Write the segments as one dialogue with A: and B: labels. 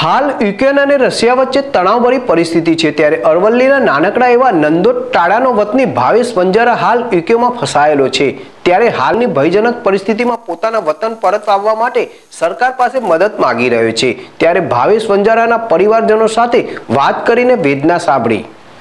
A: हाल Ukraine અને Russia વચ્ચે તણાવભરી પરિસ્થિતિ છે ત્યારે અરવલ્લીના નાનકડા એવા નંદોદ ટાડાનો વતની ભાવેશ વંજારા હાલ યુકેમાં ફસાયેલો છે। ત્યારે હાલની ભયજનક પરિસ્થિતિમાં પોતાના વતન પરત આવવા માટે સરકાર પાસે મદદ માંગી રહ્યો છે। ત્યારે ભાવેશ વંજારાના પરિવારજનો સાથે વાત કરીને વેદના સાંભળી।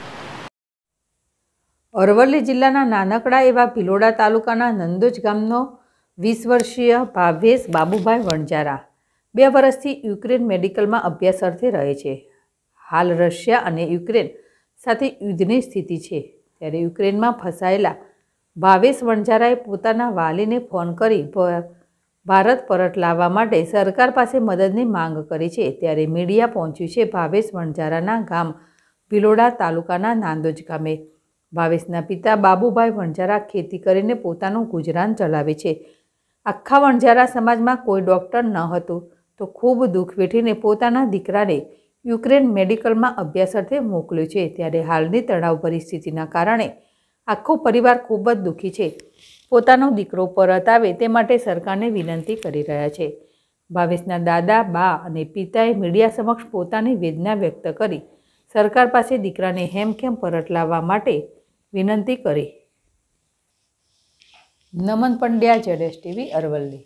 B: અરવલ્લી જિલ્લાના નાનકડા એવા ભિલોડા તાલુકાના નંદોજ ગામનો 20 વર્ષીય ભાવેશ બાબુભાઈ વણજારા 2 વર્ષથી યુક્રેન મેડિકલમાં અભ્યાસ અર્થે રહે છે। હાલ રશિયા અને યુક્રેન સાથે યુદ્ધની સ્થિતિ છે। ત્યારે યુક્રેનમાં ફસાયેલા ભાવેશ વણજારાએ પોતાના વાલીને ફોન કરી ભારત પરત લાવવા માટે સરકાર પાસે મદદની માંગ કરી છે। ત્યારે મીડિયા પહોંચ્યું છે ભાવેશ વણજારાના ગામ ભિલોડા તાલુકાના નાંદોજ ગામે। ભાવેશના પિતા બાબુભાઈ વણજારા ખેતી કરીને પોતાનું ગુજરાન ચલાવે છે। આખા વણજારા સમાજમાં કોઈ ડૉક્ટર ન હતું તો ખૂબ દુઃખ વેઠીને પોતાના દીકરાને યુક્રેન મેડિકલમાં અભ્યાસ અર્થે મોકલ્યો છે। ત્યારે હાલની તણાવ પરિસ્થિતિના કારણે આખો પરિવાર ખૂબ જ દુઃખી છે। પોતાનો દીકરો પરત આવે તે માટે સરકારને વિનંતી કરી રહ્યા છે। ભાવેશના દાદા બા અને પિતાએ મીડિયા સમક્ષ પોતાની વેદના વ્યક્ત કરી સરકાર પાસે દીકરાને હેમખેમ પરત લાવવા માટે વિનંતી કરી। નમન પંડ્યા, ZSTV, અરવલ્લી।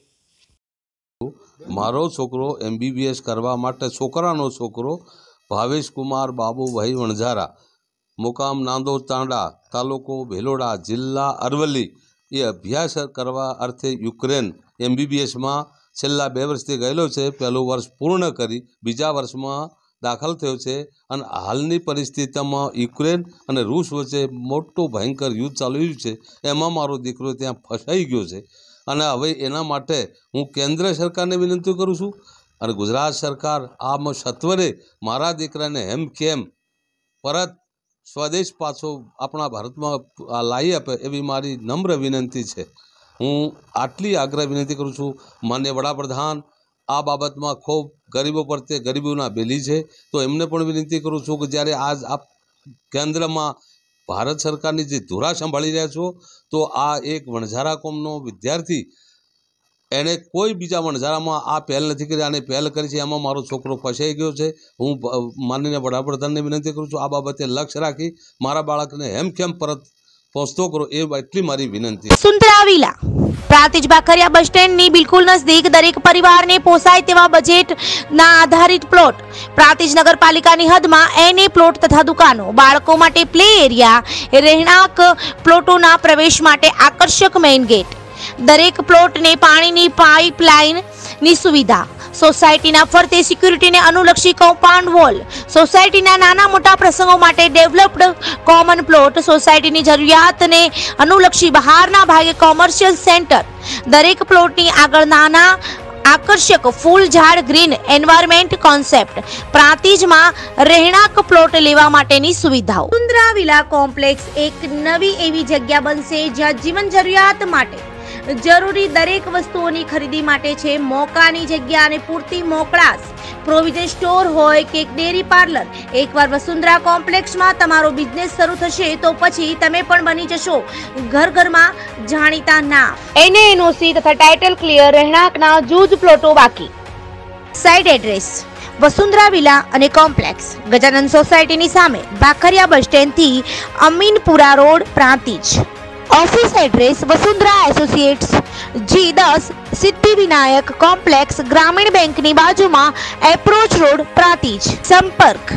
C: मारो छोकरो MBBS करवा माटे छोकरानो छोकरो भावेश कुमार बाबूभाई वणजारा मुकाम नांदोद तांडा तालुको भेलोड़ा जिल्ला अरवली ये अभ्यास करवा अर्थे युक्रेन MBBS में छेल्ला 2 वर्षथी गयेलो छे। पहलू वर्ष पूर्ण करी बीजा वर्ष में दाखल थयो छे अने हालनी परिस्थिति में युक्रेन अने रूस वच्चे मोटो भयंकर युद्ध चालू छे। एमां मारो दीकरो त्यां फसाई गयो छे અને હવે એના માટે હું કેન્દ્ર સરકારને વિનંતી કરું છું અને ગુજરાત સરકાર આમાં સત્વરે મારા દીકરાને હેમખેમ પરત સ્વદેશ પાછો આપણા ભારતમાં લાવી આપે એવી મારી નમ્ર વિનંતી છે। હું આટલી આગ્રહ વિનંતી કરું છું માન્ય વડાપ્રધાન આ બાબતમાં ખૂબ ગરીબો પ્રત્યે ગરીબોના બેલી છે તો એમને પણ વિનંતી કરું છું કે જ્યારે આજ આપ કેન્દ્રમાં भारत सरकार की जो धुरा संभाળી રહ્યા છો तो आ एक वणजारा कोमनो विद्यार्थी एने कोई बीजा वणजारा में आ पहल नहीं करी आने पहल करी है। एमां मारो छोकरो फसाई गयो है। हूँ माननीय वडाप्रधान ने विनंती करूँ छूँ आ बाबते लक्ष्य राखी मारा बाळकने हेमखेम परत पहोंचतो करो एटली मारी विनंती।
D: Vasundhara villa Prantij बाखरिया bus stand नी बिल्कुल नजदीक दरेक परिवार ने पोसाय तेवा बजेट ना आधारित प्लॉट प्रांतिज नगरपालिका नी हद में एने प्लॉट तथा दुकानों बाळको माटे प्ले एरिया રહેણાંક પ્લોટોના પ્રવેશ માટે આકર્ષક મેઇન ગેટ દરેક પ્લોટ ને પાણીની પાઇપલાઇન ની સુવિધા સોસાયટીના ફરતે સિક્યુરિટીને અનુલક્ષી કમ્પાઉન્ડ વોલ સોસાયટીના નાના મોટા પ્રસંગો માટે ડેવલપ્ડ કોમન પ્લોટ સોસાયટીની જરૂરિયાતને અનુલક્ષી બહારના ભાગે કોમર્શિયલ સેન્ટર દરેક પ્લોટની આગળ નાના आकर्षक फूल झाड़ ग्रीन एनवायरमेंट कॉन्सेप्ट प्रांतिज में રહેણાંક प्लॉट लेवा माटेनी सुविधाओं। वसुंधरा विला कॉम्प्लेक्स एक नवी एवी जग्या बनशे ज्यां जीवन जरूरियात माटे जरूरी दरेक वस्तुओनी खरीदी माटे छे मोकानी जग्या अने पूरती मोकळास प्रोविजन स्टोर होय के डेरी पार्लर। एकवार वसुंधरा कॉम्प्लेक्स में तमारो बिजनेस शुरू थशे तो पछी तमे पण बनी जशो घर घर में जाणीता नाम। NOC तथा टाइटल क्लियर રહેણાંકના જૂજ પ્લોટો બાકી। साइड एड्रेस वसुंधरा विला अने कॉम्प्लेक्स गजानन सोसायटी नी सामे बाखरिया बस स्टेण्ड थी Aminpura road Prantij. Office address Vasundhara associates G10 Siddhi Vinayak complex Gramin bank नी बाजू में एप्रोच रोड प्रांतिज। संपर्क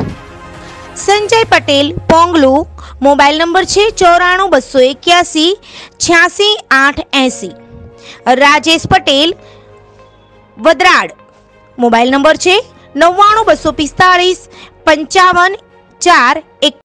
D: संजय पटेल पोंगलू मोबाइल नंबर छे 94 281 86 880। राजेश पटेल वदराड मोबाइल नंबर छे 99 245 55 4